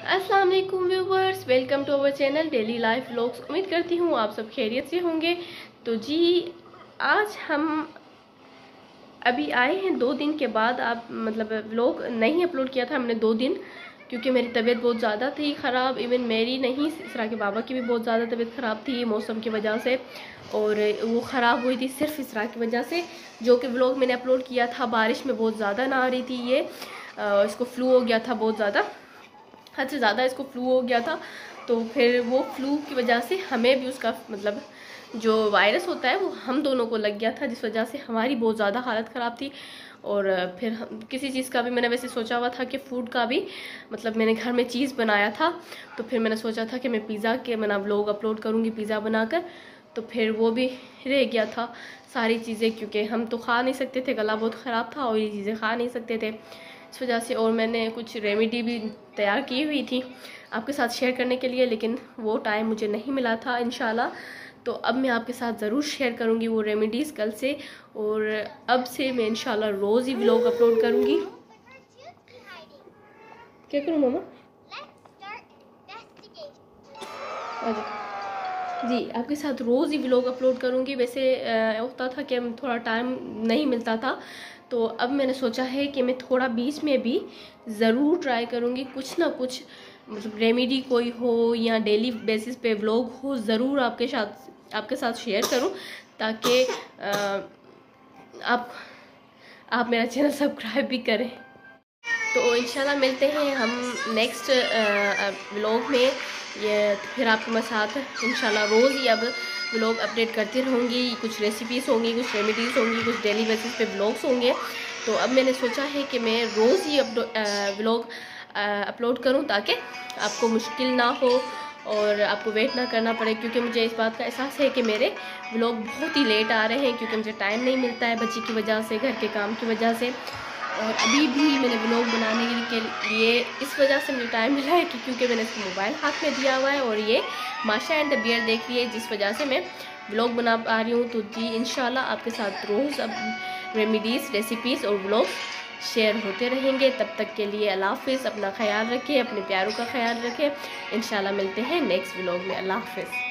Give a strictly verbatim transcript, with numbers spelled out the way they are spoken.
अस्सलाम वालेकुम viewers, welcome to our channel daily life vlogs. उम्मीद करती हूँ आप सब खैरियत से होंगे। तो जी आज हम अभी आए हैं दो दिन के बाद। आप मतलब व्लॉग नहीं अपलोड किया था हमने दो दिन, क्योंकि मेरी तबीयत बहुत ज़्यादा थी ख़राब। इवन मेरी नहीं, इसरा के बाबा की भी बहुत ज़्यादा तबीयत ख़राब थी मौसम की वजह से, और वो ख़राब हुई थी सिर्फ इसरा की वजह से। जो कि व्लॉग मैंने अपलोड किया था बारिश में बहुत ज़्यादा ना आ रही थी, ये आ, इसको फ्लू हो गया था बहुत ज़्यादा, हद से ज़्यादा इसको फ्लू हो गया था। तो फिर वो फ्लू की वजह से हमें भी उसका मतलब जो वायरस होता है वो हम दोनों को लग गया था, जिस वजह से हमारी बहुत ज़्यादा हालत ख़राब थी। और फिर हम किसी चीज़ का भी मैंने वैसे सोचा हुआ था कि फ़ूड का भी, मतलब मैंने घर में चीज़ बनाया था, तो फिर मैंने सोचा था कि मैं पिज़्ज़ा के मैंने व्लॉग अपलोड करूँगी पिज़्ज़ा बनाकर। तो फिर वो भी रह गया था सारी चीज़ें, क्योंकि हम तो खा नहीं सकते थे, गला बहुत ख़राब था और ये चीज़ें खा नहीं सकते थे इस वजह से। और मैंने कुछ रेमेडी भी तैयार की हुई थी आपके साथ शेयर करने के लिए, लेकिन वो टाइम मुझे नहीं मिला था इंशाल्लाह। तो अब मैं आपके साथ ज़रूर शेयर करूँगी वो रेमेडीज़ कल से, और अब से मैं इंशाल्लाह रोज़ ही व्लॉग अपलोड करूँगी। क्या करूँ मामा? जी आपके साथ रोज़ ही व्लॉग अपलोड करूँगी। वैसे होता था कि थोड़ा टाइम नहीं मिलता था, तो अब मैंने सोचा है कि मैं थोड़ा बीच में भी ज़रूर ट्राई करूँगी कुछ ना कुछ, मतलब रेमेडी कोई हो या डेली बेसिस पे व्लॉग हो, ज़रूर आपके साथ आपके साथ शेयर करूँ, ताकि आप आप मेरा चैनल सब्सक्राइब भी करें। तो इंशाल्लाह मिलते हैं हम नेक्स्ट व्लॉग में। ये फिर आपके साथ इंशाल्लाह रोज़ ही अब व्लॉग अपडेट करती रहूँगी। कुछ रेसिपीज़ होंगी, कुछ रेमेडीज़ होंगी, कुछ डेली बेसिस पे व्लॉग्स होंगे। तो अब मैंने सोचा है कि मैं रोज़ ही व्लॉग अपलोड करूँ, ताकि आपको मुश्किल ना हो और आपको वेट ना करना पड़े, क्योंकि मुझे इस बात का एहसास है कि मेरे व्लॉग बहुत ही लेट आ रहे हैं, क्योंकि मुझे टाइम नहीं मिलता है बच्ची की वजह से, घर के काम की वजह से। और अभी भी मैंने व्लॉग बनाने के लिए इस वजह से मुझे टाइम मिला है कि क्योंकि मैंने इसको मोबाइल हाथ में दिया हुआ है और ये माशा एंड द बियर देख रही है, जिस वजह से मैं व्लॉग बना पा रही हूँ। तो जी इंशाल्लाह आपके साथ रोज़ अब रेमेडीज़, रेसिपीज़ और व्लॉग शेयर होते रहेंगे। तब तक के लिए अल्लाह हाफ़िज़। अपना ख्याल रखें, अपने प्यारों का ख्याल रखें। इंशाल्लाह मिलते हैं नेक्स्ट व्लॉग में। अल्लाह हाफ़िज़।